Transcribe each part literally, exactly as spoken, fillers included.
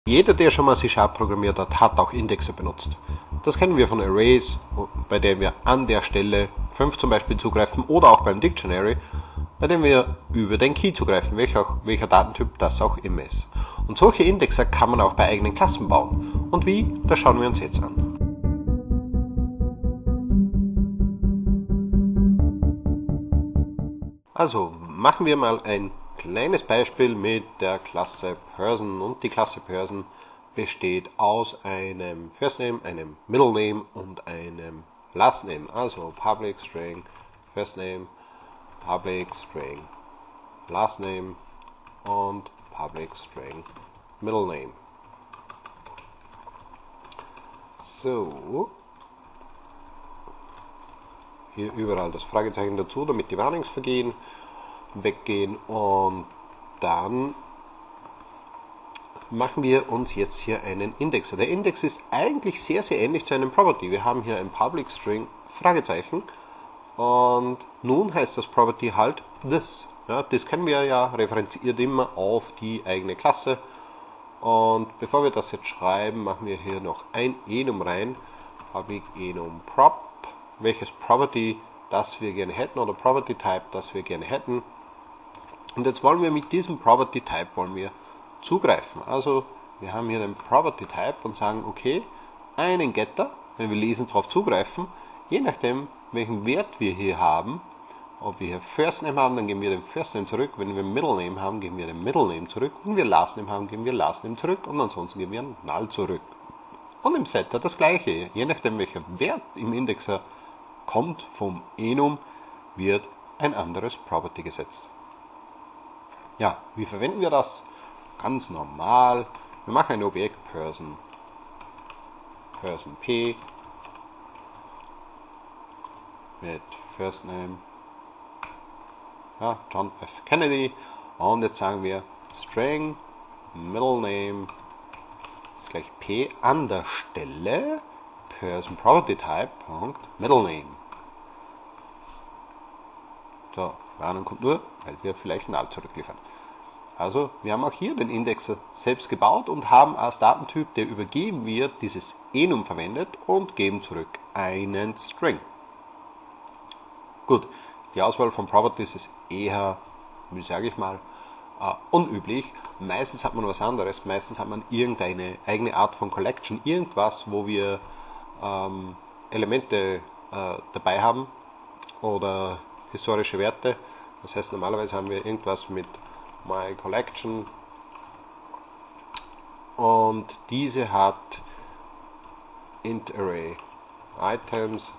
Jeder, der schon mal C Sharp programmiert hat, hat auch Indexe benutzt. Das kennen wir von Arrays, bei denen wir an der Stelle fünf zum Beispiel zugreifen, oder auch beim Dictionary, bei dem wir über den Key zugreifen, welcher, welcher Datentyp das auch immer ist. Und solche Indexe kann man auch bei eigenen Klassen bauen. Und wie, das schauen wir uns jetzt an. Also machen wir mal ein kleines Beispiel mit der Klasse Person, und die Klasse Person besteht aus einem First Name, einem Middle Name und einem Last Name. Also Public String First Name, Public String Last Name und Public String Middle Name. So, hier überall das Fragezeichen dazu, damit die Warnungsvergehen weggehen, und dann machen wir uns jetzt hier einen Indexer. Der Index ist eigentlich sehr, sehr ähnlich zu einem Property. Wir haben hier ein Public String Fragezeichen und nun heißt das Property halt this. Ja, das kennen wir ja, referenziert immer auf die eigene Klasse. Und bevor wir das jetzt schreiben, machen wir hier noch ein enum rein, Public enum prop, welches Property das wir gerne hätten, oder Property Type das wir gerne hätten. Und jetzt wollen wir mit diesem Property Type wollen wir zugreifen. Also wir haben hier den Property Type und sagen, okay, einen Getter, wenn wir lesen, darauf zugreifen, je nachdem welchen Wert wir hier haben, ob wir hier First Name haben, dann geben wir den First Name zurück, wenn wir Middle Name haben, geben wir den Middle Name zurück, wenn wir Last Name haben, geben wir Last Name zurück, und ansonsten geben wir Null zurück. Und im Setter das gleiche, je nachdem welcher Wert im Indexer kommt vom enum, wird ein anderes Property gesetzt. Ja, wie verwenden wir das? Ganz normal. Wir machen ein Objekt Person, Person P mit First Name, ja, John F. Kennedy, und jetzt sagen wir String Middle Name ist gleich P an der Stelle Person Property Type Punkt Middle Name. So, Warnung kommt nur, weil wir vielleicht Null zurückliefern. Also, wir haben auch hier den Indexer selbst gebaut und haben als Datentyp, der übergeben wird, dieses enum verwendet und geben zurück einen String. Gut, die Auswahl von Properties ist eher, wie sage ich mal, uh, unüblich. Meistens hat man was anderes, meistens hat man irgendeine eigene Art von Collection, irgendwas, wo wir ähm, Elemente äh, dabei haben oder historische Werte. Das heißt, normalerweise haben wir irgendwas mit My Collection, und diese hat int array items,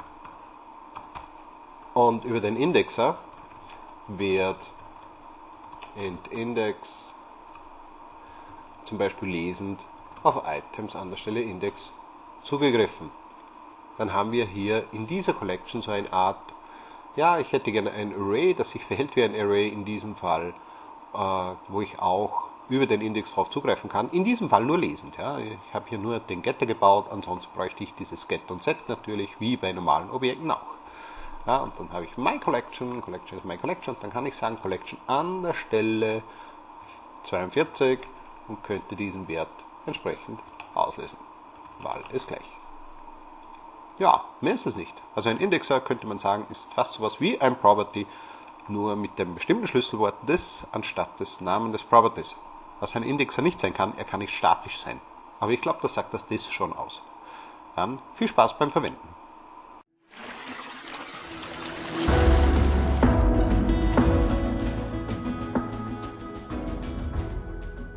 und über den Indexer wird int index zum Beispiel lesend auf items an der Stelle index zugegriffen. Dann haben wir hier in dieser Collection so eine Art, ja, ich hätte gerne ein Array, das sich verhält wie ein Array in diesem Fall, äh, wo ich auch über den Index drauf zugreifen kann. In diesem Fall nur lesend. Ja. Ich habe hier nur den Getter gebaut, ansonsten bräuchte ich dieses Get und Set natürlich, wie bei normalen Objekten auch. Ja, und dann habe ich My Collection, Collection ist My Collection, dann kann ich sagen Collection an der Stelle zweiundvierzig und könnte diesen Wert entsprechend auslesen. Wahl ist gleich. Ja, mehr ist es nicht. Also ein Indexer, könnte man sagen, ist fast so was wie ein Property, nur mit dem bestimmten Schlüsselwort this anstatt des Namens des Properties. Was ein Indexer nicht sein kann, er kann nicht statisch sein. Aber ich glaube, das sagt das this schon aus. Dann viel Spaß beim Verwenden.